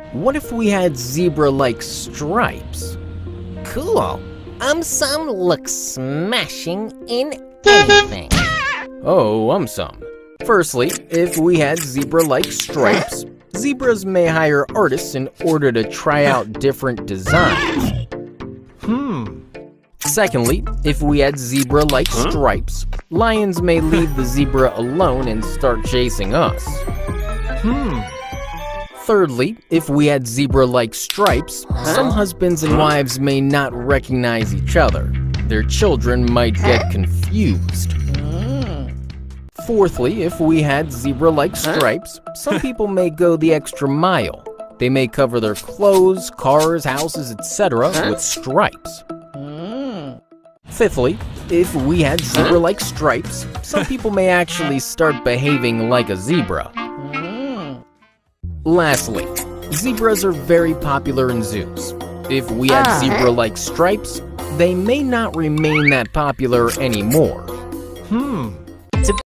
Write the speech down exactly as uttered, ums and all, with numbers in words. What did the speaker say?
What if we had zebra-like stripes? Cool. Um, some look smashing in anything. Oh, um some. Firstly, if we had zebra-like stripes, zebras may hire artists in order to try out different designs. Hmm. Secondly, if we had zebra-like Huh? stripes, lions may leave the zebra alone and start chasing us. Hmm. Thirdly, if we had zebra-like stripes, some husbands and wives may not recognize each other. Their children might get confused. Fourthly, if we had zebra-like stripes, some people may go the extra mile. They may cover their clothes, cars, houses, et cetera with stripes. Fifthly, if we had zebra-like stripes, some people may actually start behaving like a zebra. Lastly, zebras are very popular in zoos. If we had zebra-like stripes, they may not remain that popular anymore. Hmm.